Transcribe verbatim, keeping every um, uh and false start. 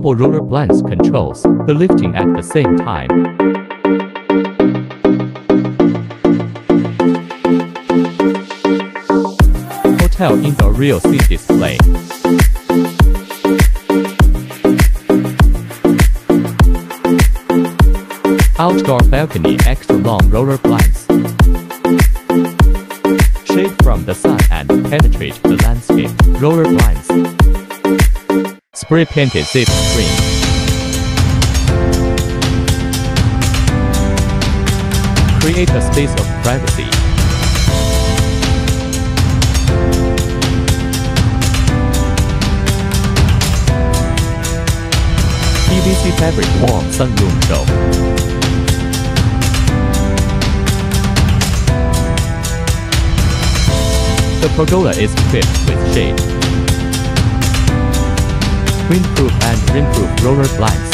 Multiple roller blinds controls the lifting at the same time. Hotel indoor real seat display. Outdoor balcony extra long roller blinds. Shade from the sun and penetrate the landscape. Roller blinds. Spray painted zip screen. Create a space of privacy. P V C fabric warm sunroom show. The pergola is equipped with shade, windproof and rainproof roller blinds.